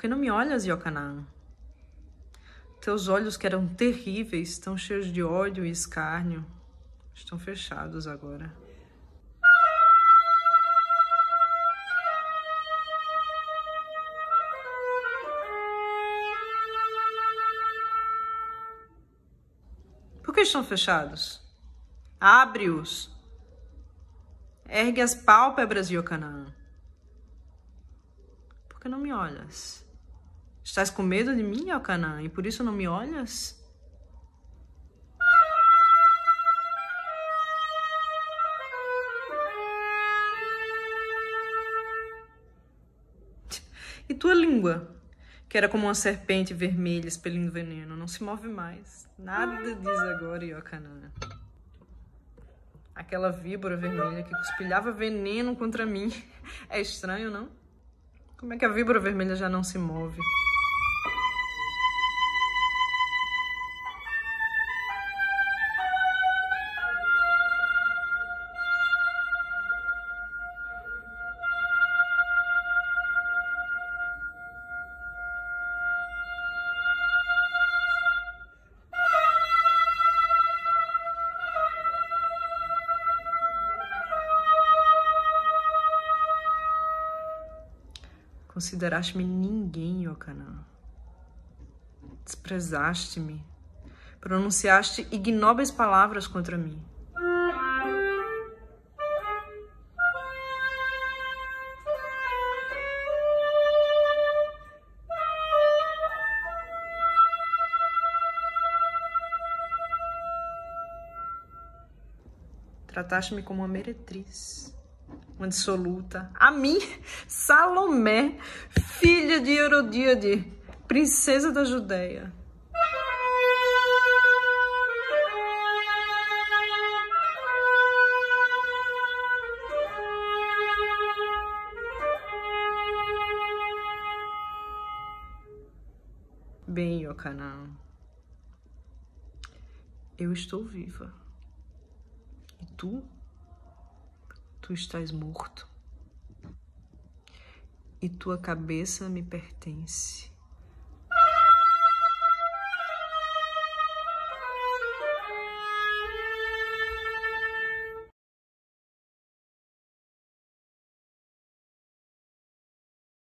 Por que não me olhas, Iocanã? Teus olhos, que eram terríveis, estão cheios de ódio e escárnio, estão fechados agora. Por que estão fechados? Abre-os. Ergue as pálpebras, Iocanã. Por que não me olhas? Estás com medo de mim, Iocanã, e por isso não me olhas? E tua língua, que era como uma serpente vermelha expelindo veneno, não se move mais. Nada diz agora, Iocanã. Aquela víbora vermelha que cuspilhava veneno contra mim. É estranho, não? Como é que a víbora vermelha já não se move? Consideraste-me ninguém, Iocanã. Desprezaste-me. Pronunciaste ignóbeis palavras contra mim. Trataste-me como uma meretriz, uma dissoluta. A mim, Salomé, filha de Herodíade, princesa da Judéia. Bem, Iocanã, eu estou viva. E tu? Tu estás morto. E tua cabeça me pertence.